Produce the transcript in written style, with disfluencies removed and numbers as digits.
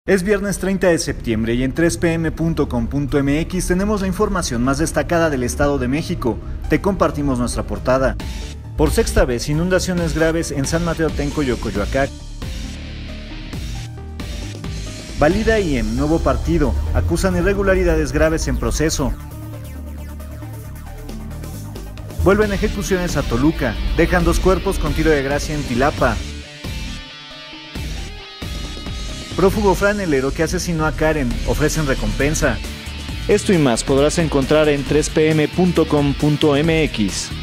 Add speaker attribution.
Speaker 1: Es viernes 30 de septiembre y en 3pm.com.mx tenemos la información más destacada del Estado de México. Te compartimos nuestra portada. Por sexta vez, inundaciones graves en San Mateo Tenco y Ocoyoacac. Valida IEM, nuevo partido. Acusan irregularidades graves en proceso. Vuelven ejecuciones a Toluca. Dejan 2 cuerpos con tiro de gracia en Tilapa. Prófugo franelero que asesinó a Karen, ofrecen recompensa. Esto y más podrás encontrar en 3pm.com.mx.